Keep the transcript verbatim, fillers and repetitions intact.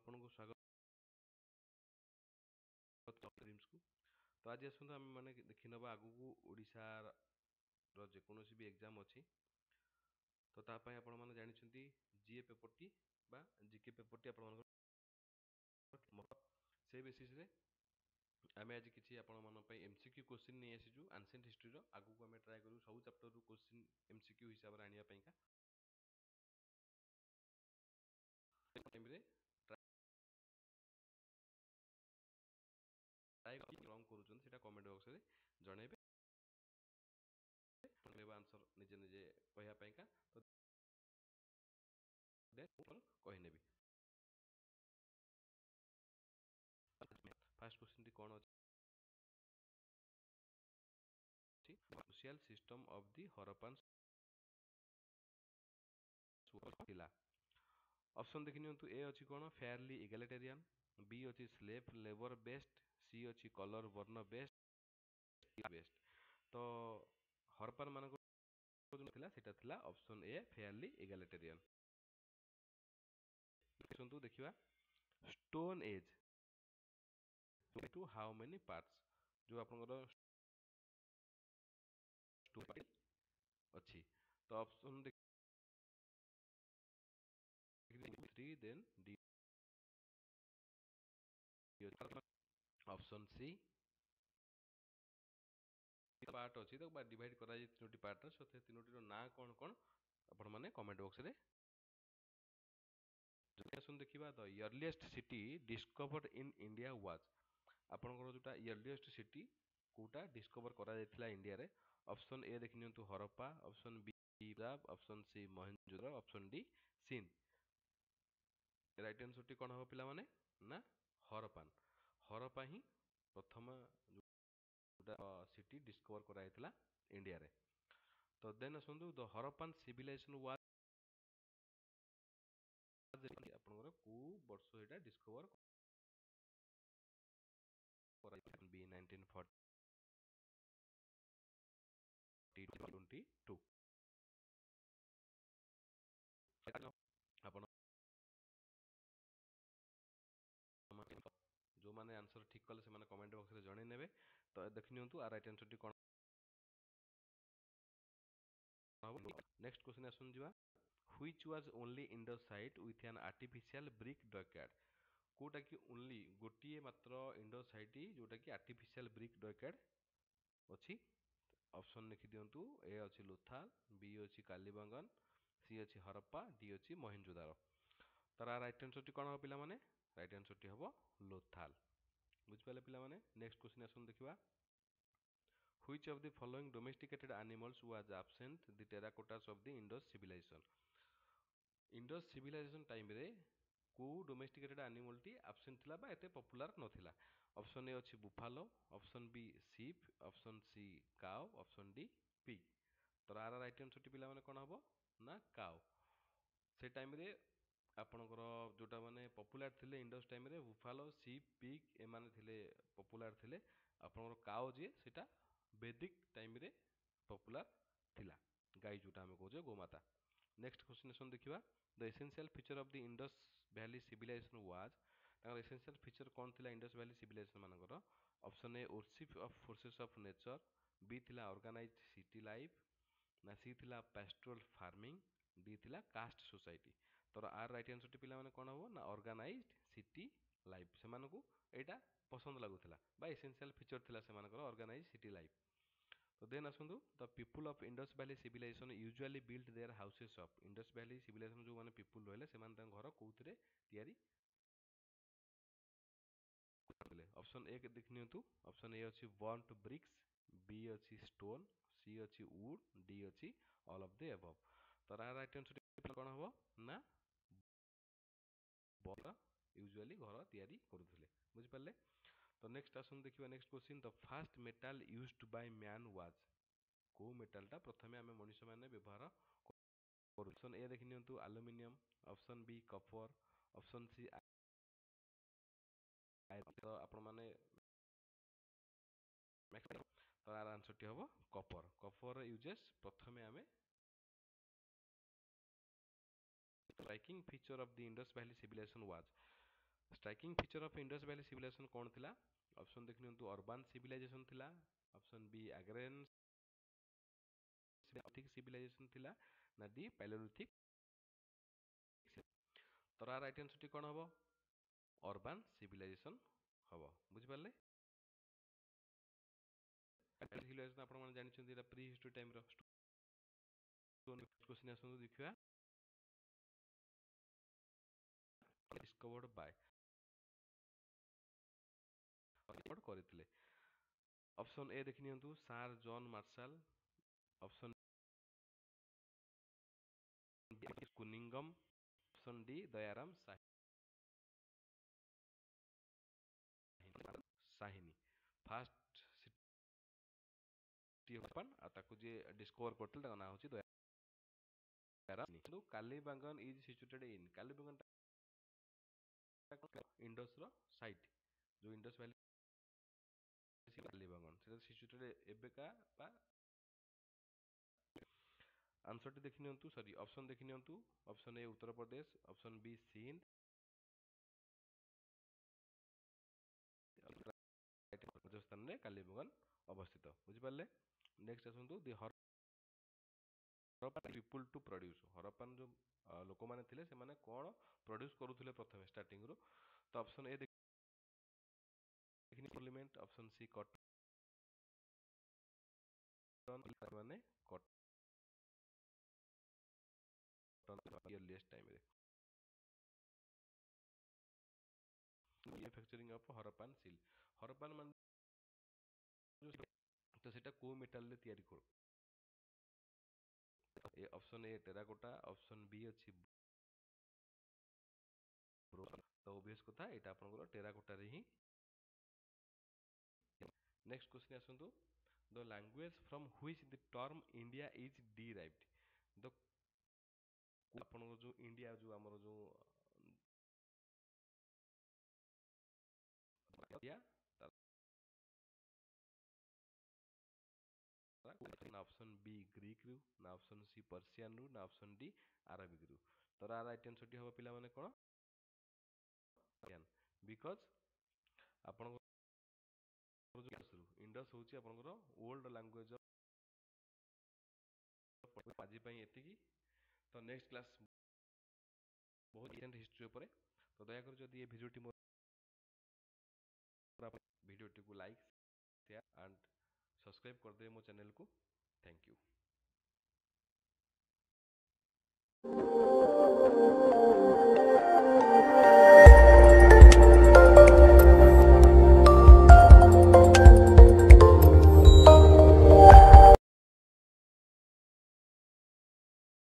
ଆପଣଙ୍କୁ ସ୍ୱାଗତ ड्रीम्स को। तो आज आसतु आम मैंने देखी नवा आगू ओडिशार जेकोसी भी एग्जाम अच्छी तो तापाई आपण मैंने जानते जीए पेपर टी बा जीके पेपर टी आपण से बेसिस रे आम आज किसी आपण मन एमसीक्यू क्वेश्चन नहीं आसीजु एंशिएंट हिस्ट्री रो आगू को आम ट्राए करू सब चैप्टर रू क्वेश्चन एमसीक्यू हिसाब रे आनिया पईका टाइम रे ट्राए रंग करूछन सेटा कमेंट बॉक्स रे जणेबे आंसर निजे निजे कहया पईका तो दे कहि नेबी। फर्स्ट क्वेश्चन टी कोन अछि social system of the Harappan थिला। ऑप्शन देखि नियंतु ए अछि कोन फेयरली इगैलिटेरियन, बी अछि स्लेव लेबर बेस्ड, सी अछि कलर वर्ण बेस्ड बेस्ड। तो हरप्पन मानको थिला सेटा थिला ऑप्शन ए फेयरली इगैलिटेरियन। सुनतु देखिबा stone age to how many parts जो आपनकर स्टोन अछि तो ऑप्शन देखि three then D option C part अछि तो बा डिवाइड करा जे तीनोटी पार्ट रे सो ते तीनोटी रो ना कोन कोन आपण माने कमेंट बॉक्स रे जति सुन देखिबा the earliest city discovered in India was आपनकर जोटा अर्लीस्ट सिटी कोटा डिस्कवर करा जायतिला इंडिया रे। ऑप्शन ए देखि नियंतु Harappa, option B Punjab, option C Mohenjo-daro, option D Sindh. Right answer टी कोन हो पिला माने ना हरप्पन हरप्पा ही प्रथम सिटी डिस्कवर कराइला इंडिया रे। तो देन असंतु द हरप्पन सिविलाइजेशन वाज आपनकर को वर्ष एटा डिस्कवर कराइला by nineteen forty twenty two. आपण जो माने आंसर ठीक कले से माने कमेंट बॉक्स रे जणे नेबे। तो देखि नियंतु आ राइट आंसर टी कोन नेक्स्ट क्वेश्चन आसन जिवा which was only Indus site with an artificial brick dockyard कोटा कि ओनली गोटिए मात्र इंडस साइट जोटा कि आर्टिफिशियल ब्रिक डॉकयार्ड अछि। ऑप्शन लिखि दियंतु ए अछि लोथाल, बी अछि कालीबंगन, सी अछि हरप्पा, डी अछि मोहनजोदारो। तार राइट आंसर टी कोन हो पिला माने राइट आंसर टी हबो लोथाल। बुझ पाले पिला माने नेक्स्ट क्वेश्चन आसन देखिबा which of the following domesticated animals was absent the terracottas of the Indus civilisation. Indus civilisation time रे को डोमेस्टिकेटेड एनिमल टी एब्सेंट थिला बा एते पॉपुलर नथिला। ऑप्शन ए अछि buffalo, option B sheep, option C cow, option D pig. तो आर right answer टी पिला माने कोन हबो ना काउ। से टाइम रे आपनकर जोटा माने पॉपुलर थिले इंडस टाइम रे बुफालो, शीप, पिग ए माने थिले पॉपुलर थिले। आपनकर काउ जे सेटा वैदिक टाइम रे पॉपुलर थिला गाय जोटा हम कहजे गोमाता। नेक्स्ट क्वेश्चन आसन देखिबा the essential feature of the Indus valley civilisation was तार एसेंशियल फीचर कोन थिला इंडस वैली सिविलाइजेशन मानकर। Option A worship of forces of nature, B थिला ऑर्गेनाइज्ड सिटी लाइफ, ना सी थिला पेस्टोरल फार्मिंग, डी थिला कास्ट सोसाइटी। तो आर राइट आंसर टी पिला माने कोन हो ना ऑर्गेनाइज्ड सिटी लाइफ से मानकू एटा पसंद लागुथिला बा एसेंशियल फीचर थिला से मानकर ऑर्गेनाइज्ड सिटी लाइफ। तो देन आसंतु the people of Indus valley civilisation usually build their houses of Indus valley civilisation जो माने पीपुल रहले से माने घर कोउतरे तयारी करले। ऑप्शन ए के देख नियंतु ऑप्शन ए अछि बर्न्ट ब्रिक्स, बी अछि स्टोन, सी अछि वुड, डी अछि ऑल ऑफ द अबव। तो राइट आंसर कोन हो ना बर्न्ट यूजुअली घर तयारी करूथिले। बुझि पाले। तो नेक्स्ट आसन देखिबा next question the first metal used by man was को मेटल टा प्रथमे आमे मनुष्य माने व्यवहार करू। ऑप्शन ए देखि नियंतु aluminium, option B copper, option C iron. आपण माने तो आर आंसर टी हबो कॉपर। कॉपर यूजेस प्रथमे आमे striking feature of the Indus Valley civilization was striking feature of Indus valley civilisation कौन थिला? ऑप्शन देख नियंतु अर्बन सिविलाइजेशन थिला, ऑप्शन बी एग्रेन सिविलाइजेशन थिला, ना डी पैलियोलिथिक। तो राइट आंसर टी कौन हबो? अर्बन सिविलाइजेशन हबो। बुझि पारले? सिविलाइजेशन आपण माने जानि छथि एटा प्री हिस्ट्री टाइम रो क्वेश्चन आसनु देखिबा। डिस्कवर्ड बाय डिस्कवर्ड करथिले। ऑप्शन ए देखि नियंतु sir John Marshall, option B Cunningham, option D Dayaram Sahni. First city open आ ताकू जे डिस्कवर करथिल ता नाम होची दयाराम साहिनी। तो Kalibangan is situated in, Kalibangan Indus रो साइट जो इंडस वैली कालीबंगन सेटा सिचुएटेड एबेका बा। आंसर टी देखि नियंतु, सॉरी ऑप्शन देखि नियंतु। Option A Uttar Pradesh, option B Sindh, Rajasthan रे कालीबंगन अवस्थित। बुझि पारले? नेक्स्ट आसंतु the Harappan people to produce. Harappan जो लोक माने थिले से माने कोन प्रोड्यूस करूथिले प्रथमे स्टार्टिंग रो? तो ऑप्शन ए देखि पार्लियामेंट, ऑप्शन सी कॉटन माने कॉटन इयरलीस्ट टाइम रे manufacturing of Harappan seal. Harappan मान तो सेटा को मेटल रे तयारी कर? ए option A terracotta, option B अछि ब्रोंज। तो ऑब्वियस कथा एटा आपनकर टेराकोटा रे ही। नेक्स्ट क्वेश्चन आसंतु the language from which the term India is derived. The आपनकर जो इंडिया जो हमर जो इंडिया ना ऑप्शन बी ग्रीक रु, ना ऑप्शन सी पर्शियन रु, ना ऑप्शन डी अरबिक रु। तो राइट आंसर टी हबो पिला माने कोन? पर्शियन। बिकॉज़ आपन इंडस होची आपनकर ओल्ड लैंग्वेज ऑफ आज पई एतिकी। तो नेक्स्ट क्लास बहुत एजेंट हिस्ट्री ऊपर। तो दया कर जदि ये वीडियो टी वीडियो टी को लाइक शेयर एंड सब्सक्राइब कर दे मो चैनल को। Thank you.